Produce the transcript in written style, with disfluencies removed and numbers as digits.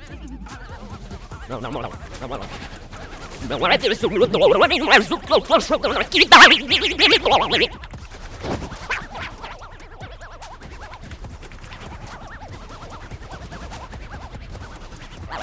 Não, na moral. Não é DeSumildorone, mas o